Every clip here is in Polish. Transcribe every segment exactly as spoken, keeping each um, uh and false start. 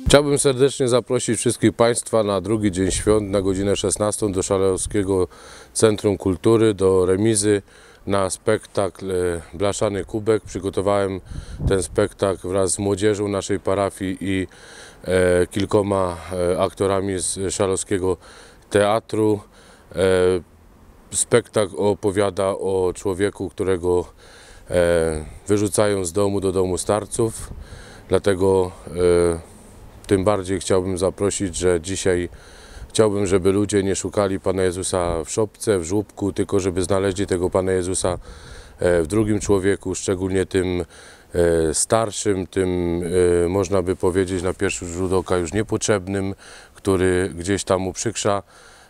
Chciałbym serdecznie zaprosić wszystkich Państwa na drugi dzień świąt na godzinę szesnastą do Szalowskiego Centrum Kultury, do remizy na spektakl Blaszany Kubek. Przygotowałem ten spektakl wraz z młodzieżą naszej parafii i e, kilkoma e, aktorami z Szalowskiego Teatru. E, spektakl opowiada o człowieku, którego e, wyrzucają z domu do domu starców, dlatego e, tym bardziej chciałbym zaprosić, że dzisiaj chciałbym, żeby ludzie nie szukali Pana Jezusa w szopce, w żłóbku, tylko żeby znaleźli tego Pana Jezusa w drugim człowieku, szczególnie tym starszym, tym można by powiedzieć na pierwszy rzut oka już niepotrzebnym, który gdzieś tam uprzykrza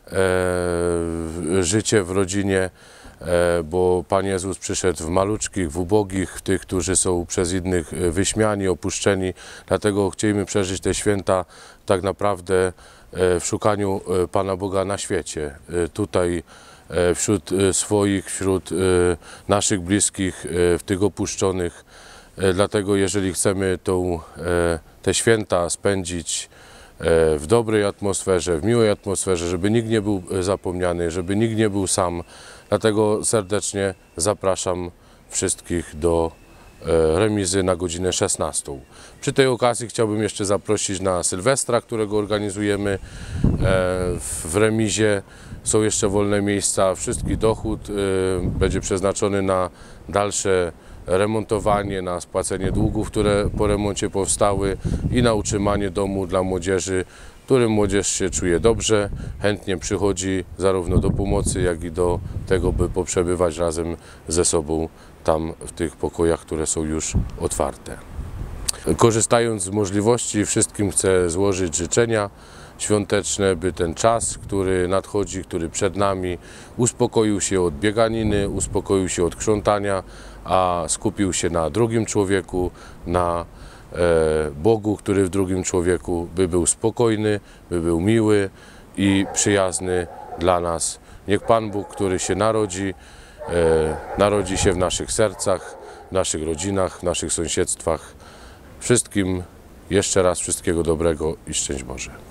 życie w rodzinie, bo Pan Jezus przyszedł w maluczkich, w ubogich, w tych, którzy są przez innych wyśmiani, opuszczeni. Dlatego chcielibyśmy przeżyć te święta tak naprawdę w szukaniu Pana Boga na świecie. Tutaj wśród swoich, wśród naszych bliskich, w tych opuszczonych. Dlatego jeżeli chcemy tą, te święta spędzić w dobrej atmosferze, w miłej atmosferze, żeby nikt nie był zapomniany, żeby nikt nie był sam. Dlatego serdecznie zapraszam wszystkich do remizy na godzinę szesnastą. Przy tej okazji chciałbym jeszcze zaprosić na Sylwestra, którego organizujemy w remizie. Są jeszcze wolne miejsca. Wszystki dochód będzie przeznaczony na dalsze remontowanie, na spłacenie długów, które po remoncie powstały i na utrzymanie domu dla młodzieży, w którym młodzież się czuje dobrze, chętnie przychodzi zarówno do pomocy, jak i do tego, by poprzebywać razem ze sobą tam w tych pokojach, które są już otwarte. Korzystając z możliwości, wszystkim chcę złożyć życzenia świąteczne, by ten czas, który nadchodzi, który przed nami, uspokoił się od bieganiny, uspokoił się od krzątania, a skupił się na drugim człowieku, na e, Bogu, który w drugim człowieku, by był spokojny, by był miły i przyjazny dla nas. Niech Pan Bóg, który się narodzi, e, narodzi się w naszych sercach, w naszych rodzinach, w naszych sąsiedztwach. Wszystkim jeszcze raz wszystkiego dobrego i szczęść Boże.